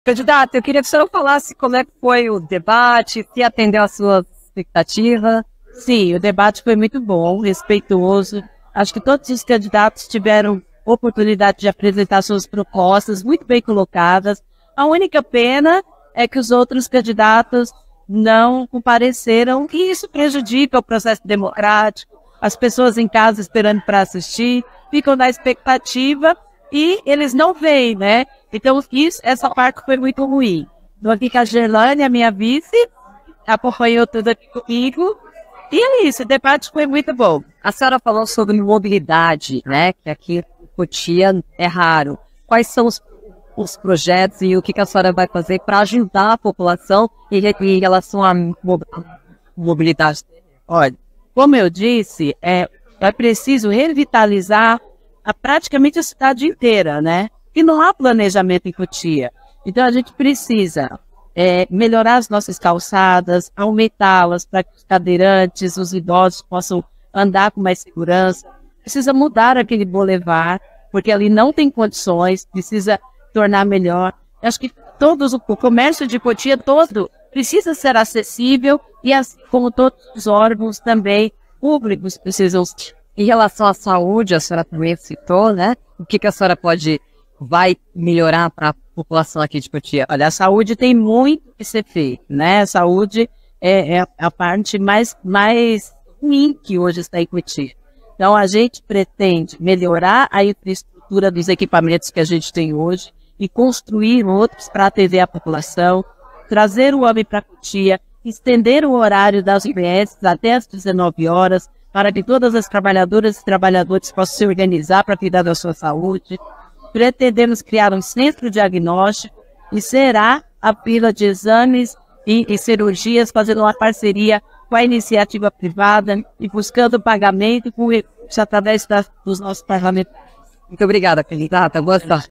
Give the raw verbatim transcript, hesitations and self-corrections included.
Candidato, eu queria que o senhor falasse como é que foi o debate, se atendeu às suas expectativas. Sim, o debate foi muito bom, respeitoso. Acho que todos os candidatos tiveram oportunidade de apresentar suas propostas muito bem colocadas. A única pena é que os outros candidatos não compareceram e isso prejudica o processo democrático. As pessoas em casa esperando para assistir, ficam na expectativa e eles não veem, né? Então, isso, essa parte foi muito ruim. Estou aqui com a Gerlane, a minha vice, acompanhou tudo aqui comigo. E é isso, o debate foi muito bom. A senhora falou sobre mobilidade, né? Que aqui em Cotia é raro. Quais são os, os projetos e o que, que a senhora vai fazer para ajudar a população em, em relação à mobilidade? Olha, como eu disse, é, é preciso revitalizar a, praticamente a cidade inteira, né? E não há planejamento em Cotia. Então a gente precisa é, melhorar as nossas calçadas, aumentá-las para que os cadeirantes, os idosos possam andar com mais segurança. Precisa mudar aquele bulevar, porque ali não tem condições, precisa tornar melhor. Acho que todos, o comércio de Cotia todo precisa ser acessível e assim como todos os órgãos também públicos precisam. Em relação à saúde, a senhora também citou, né? O que, que a senhora pode, vai melhorar para a população aqui de Cotia? Olha, a saúde tem muito que ser feito, né? A saúde é, é a parte mais, mais ruim que hoje está em Cotia. Então, a gente pretende melhorar a infraestrutura dos equipamentos que a gente tem hoje e construir outros para atender a população, trazer o homem para Cotia, estender o horário das U B S até às dezenove horas, para que todas as trabalhadoras e trabalhadores possam se organizar para cuidar da sua saúde. Pretendemos criar um centro diagnóstico e será a fila de exames e, e cirurgias fazendo uma parceria com a iniciativa privada e buscando pagamento com recursos através da, dos nossos parlamentares. Muito obrigada, candidata. Boa sorte.